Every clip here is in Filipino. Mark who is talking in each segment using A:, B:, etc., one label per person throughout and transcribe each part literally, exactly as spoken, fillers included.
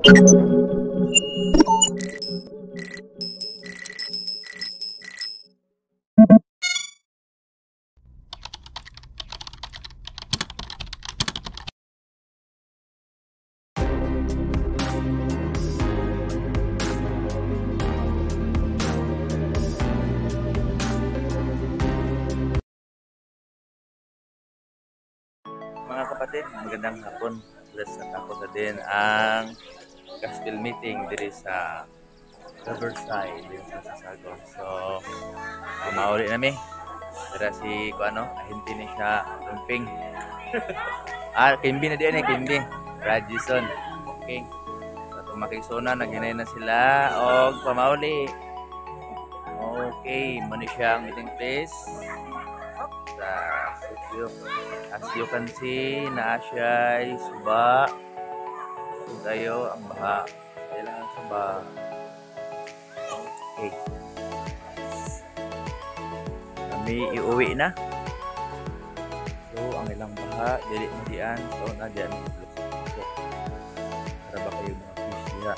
A: Mga kapatid, magandang hapon. Plus at ako sa din ang gospel meeting diri sa Riverside diri sa Sasagon. So, kumauli nami. Dira si ko ano, ahinti ni siya Rumping. ah, Kimbi na diyan eh, Kimbi. Radisson. Okay. So, tumakisuna, naghinay na sila og pamauli. Okay, muna siya ang meeting place. Sa studio. As you can see, na siya ay suba. So tayo ang baha. Kailangan suba. Okay. Kami iuwi na. So, ang ilang baha, dili mo diyan. So, na diyan. So, para ba kayo mga pisya?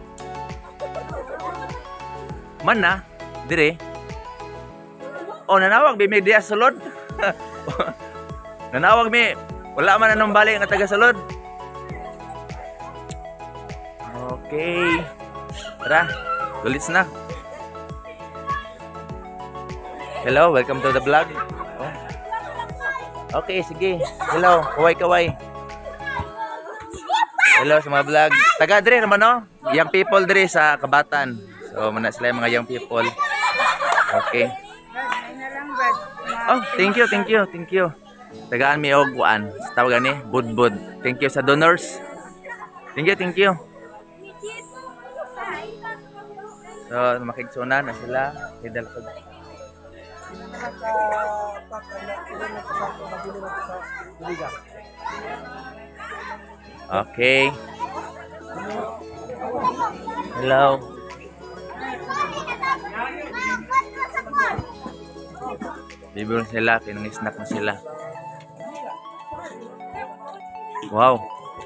A: Man na, dire. O, nanawag, bimig diya sulod. Nanawag mi, wala man anong bali nga taga sulod. Okay. Tara, gulis na. Hello, welcome to the vlog. Oh. Okay, sige. Hello, kaway-kaway. Hello sa mga vlog. Taga dire naman no? Young people dire sa Kabatan. So, mana sila yung mga young people. Okay. Oh, thank you, thank you, thank you. Tagaan mi og kuan. Tawagan ni Budbud. Thank you sa donors. Thank you, thank you. So, makigsuna na sila. Idal ko. Okay. Hello. Bibiro sila, pinang-snack na sila. Wow.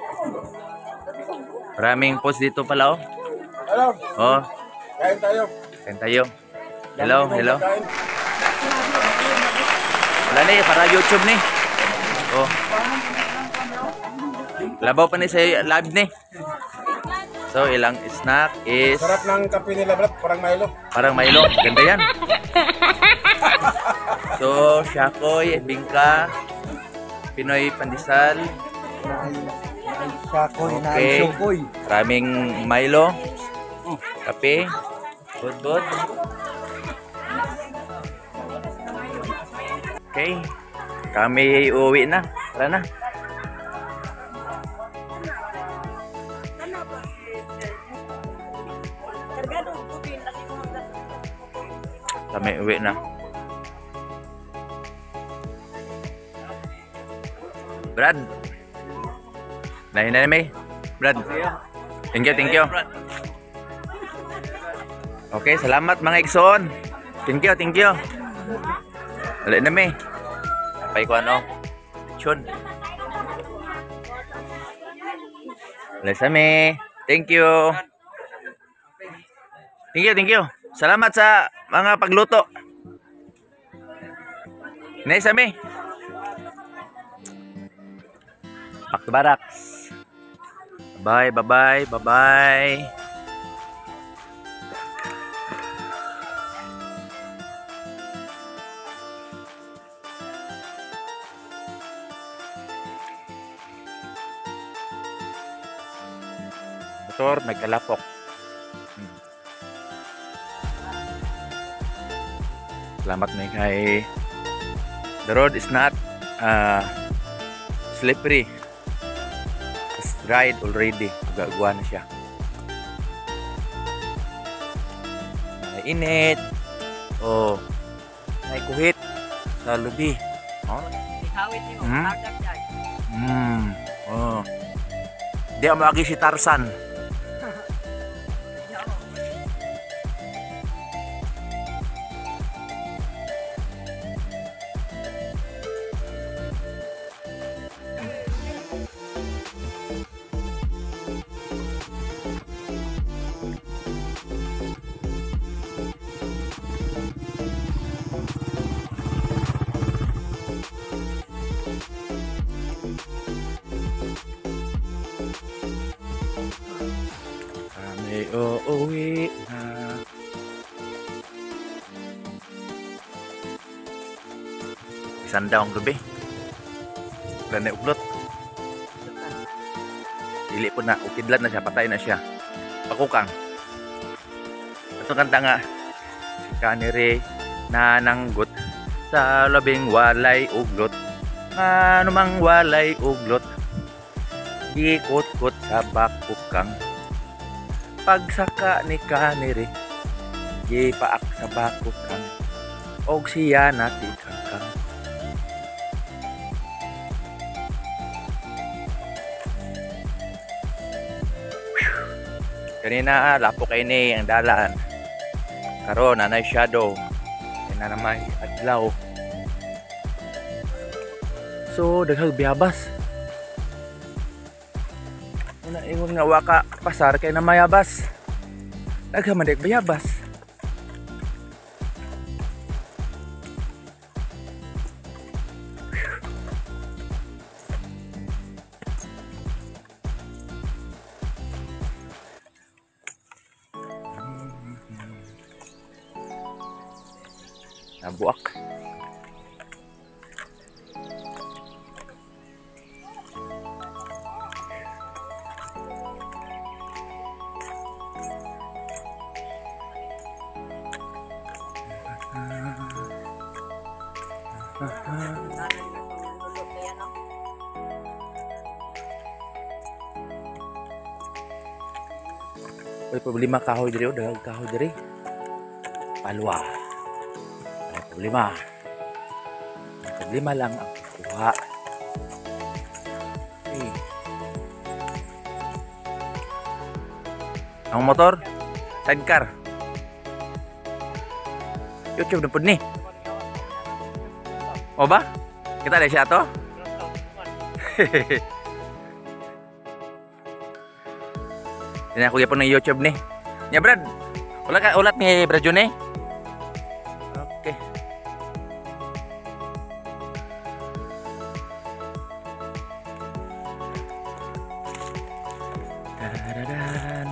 A: Maraming post dito pala oh.
B: Hello.
A: Oh.
B: Kain tayo.
A: Kain tayo. Hello, hello. Wala na eh, para YouTube ni. Oh. Labaw pa ni sa live ni. So, ilang snack is...
B: Sarap ng kape nila, bro. Parang Milo.
A: Parang Milo. Ganda yan. So, Shakoy, Bingka, Pinoy Pandesal.
B: Shakoy na
A: Okay.
B: Shakoy.
A: Maraming Milo. Kape. Budbud. Okay. Kami uuwi na. Tara na. Kami uwi na. Brad. Nahin na may. Brad. Thank you, thank you. Okay, salamat mga Igsoon. Thank you, thank you. Wala na may. Pay ko ano? Chud. Wala sa may. Thank you. Thank you, thank you. Salamat sa mga pagluto. Nice ami. Back to barracks. Bye, bye, bye, bye, bye. Motor, nagkalapok. Hmm. Salamat may kay. The road is not uh, slippery. It's dried already. Gagawa na siya. Mainit. Oh. May kuhit sa lubi. Oh. Hmm. Hmm. Oh. Di ako magi si Tarzan. Kami uuwi na. Isang daong gabi. Wala na uglot. Dili po na, ukidlat na siya, patay na siya. Pakukang. Ito kanta nga, si Kanire na nanggut sa labing walay uglot. Ano mang walay uglot, ikot-kot sa bakukang. Pagsaka ni Kanire, gipaak sa bakukang, og siya natikangkang. Kanina lapo kay ni ang dalan. Karon anay shadow. Yan na naman adlaw. So daghang biyabas. Una ingon nga waka pasar kay na mayabas. Daghang man dek biyabas. Nabuak. May problema kahoy diri o daghang kahoy diri. Palwa. May problema. May problema lang ang kuha. Okay. Ang motor, sidecar. YouTube na po ni. O ba? Kita na siya to? Yan ako yapon ng YouTube ni. Ya Brad. Wala ka ulat ni Brad Jun eh. Okay. Tararan.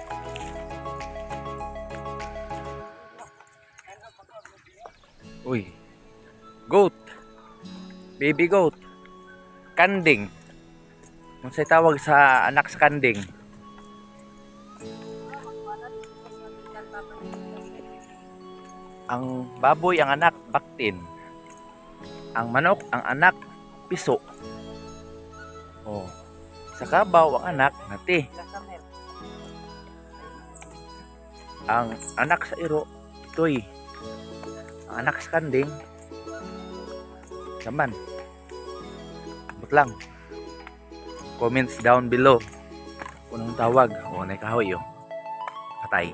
A: Uy. Goat. Baby goat. Kanding. Kung sa'y tawag sa anak sa kanding. Ang baboy ang anak baktin. Ang manok ang anak piso. Oh. Sa kabaw ang anak nati. Ang anak sa iro toy. Ang anak sa kanding saman. Butlang. Comments down below. Unang tawag o nay kahoy yo. Patay.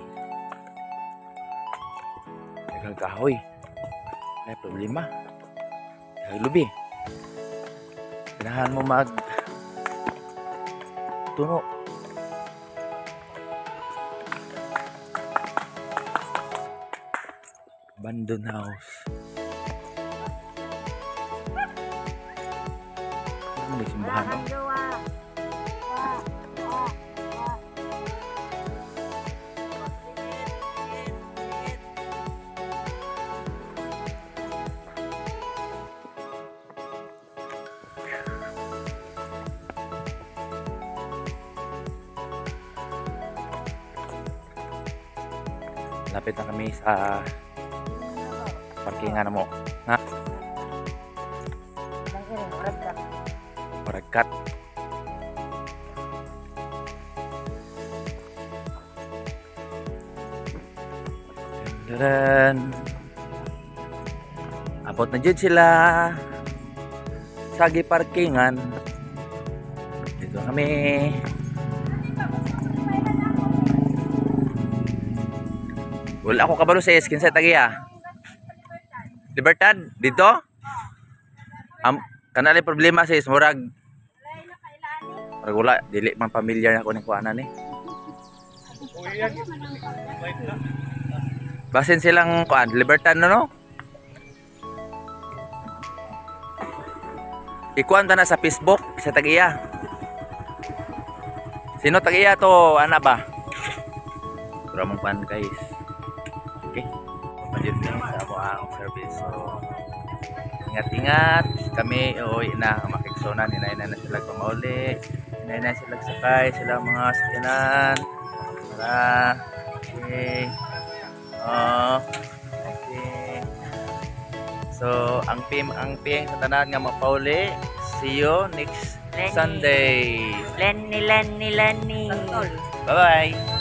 A: Daghang kahoy. May problema. Daghang lubi. Kailangan mo mag tuno. Abandoned house. Ano may simbahan no? Lapit na kami sa parkingan mo. Ha? Paragat. Dan abot na dyan sila sagi parkingan. Dito kami. Wala ako kabalo sa iskin sa tagiya. Libertad dito. Am kanale problema sa is murag. Murag wala dili man pamilyar ako ni kuana ni. Basin silang kuan Libertad no no. Ikuan ta na sa Facebook sa tagiya. Sino tagiya to? Ana ba? Pura mong pan guys. Okay. Papadyon din sa mo ang service. So, ingat-ingat. Kami uuwi na. Makiksonan. Hinay-hinay na sila kumauli. Hinay-hinay sila sakay. Sila mga sakyanan. Para. Okay. Oh. Okay. So, ang pim ang ping sa tanan nga mapauli. See you next
C: Lenny.
A: Sunday.
C: Lenny, Lenny, Lenny.
A: Bye-bye.